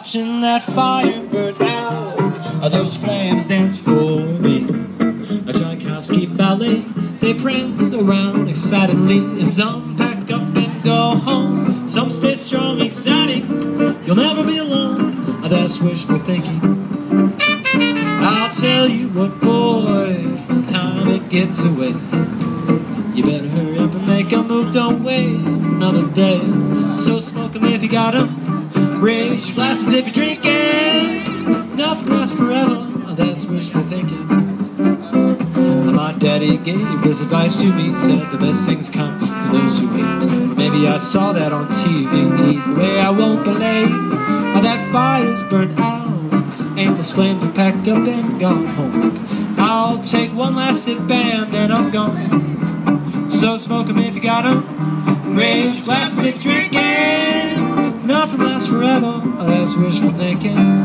watching that fire burn out. Those flames dance for me. A Tchaikovsky ballet, they prance around excitedly. Some pack up and go home, some stay strong, exciting. You'll never be alone, that's wishful thinking. I'll tell you what, boy, time it gets away. You better hurry up and make a move, don't wait another day. So smoke 'em if you got 'em, raise your glasses if you're drinking. Nothing lasts forever, that's wishful thinking. My daddy gave this advice to me, said the best things come to those who wait. Or maybe I saw that on TV, either way I won't believe that fire's burnt out and those flames are packed up and gone home. I'll take one last sip and then I'm gone. So smoke 'em if you got 'em, raise your glasses if you're drinking. Nothing lasts forever, that's wishful thinking.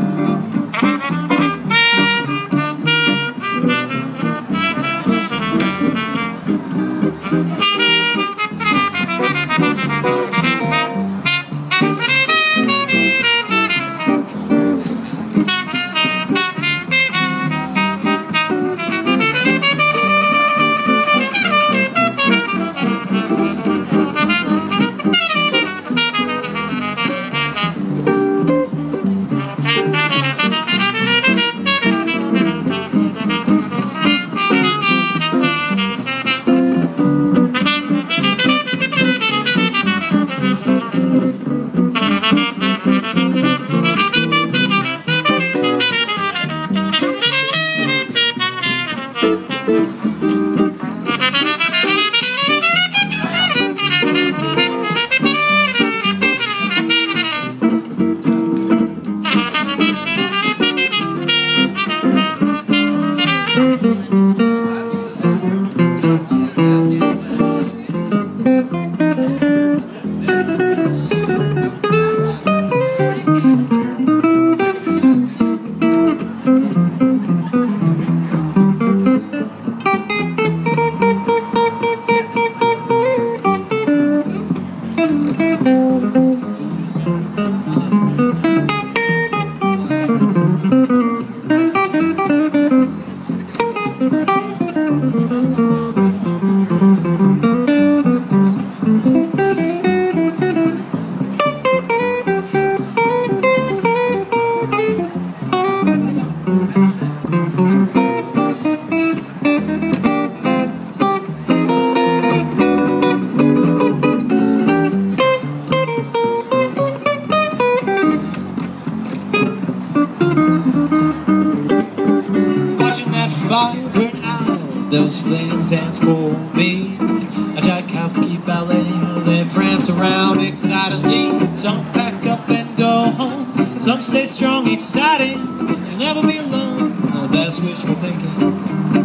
Fire burn out, those flames dance for me. A Tchaikovsky ballet, they prance around excitedly. Some pack up and go home, some stay strong, exciting. You'll never be alone, that's wishful thinking.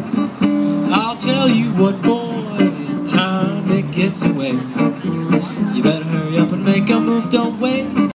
I'll tell you what, boy, time it gets away. You better hurry up and make a move, don't wait.